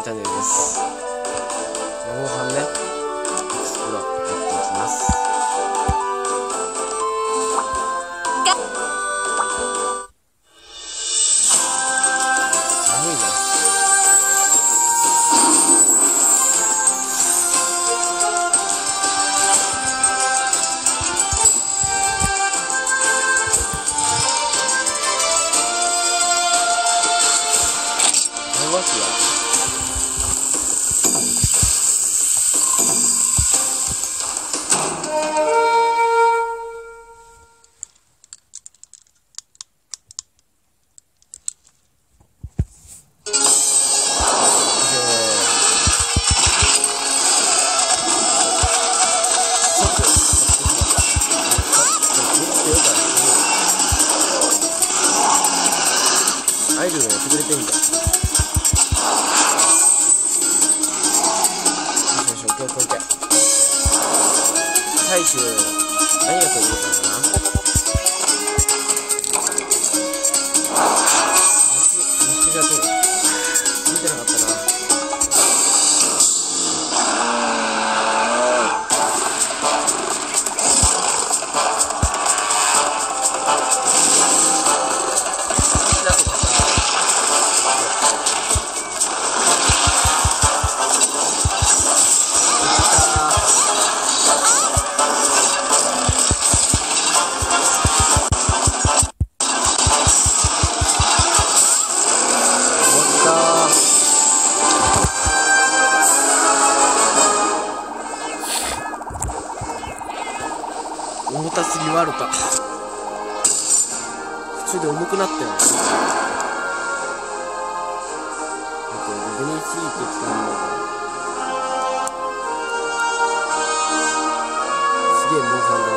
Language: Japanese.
チャンネルです。モンハンね、エクスプロやっていきます。寒いな。思いますよ。アイドルがやってくれてんじゃん。最終何が取れるかな。虫が取る。見てなかったな。重たすぎワルか。途中で重くなったよね。グニーチーってきたんだけど、すげえモンハンだ。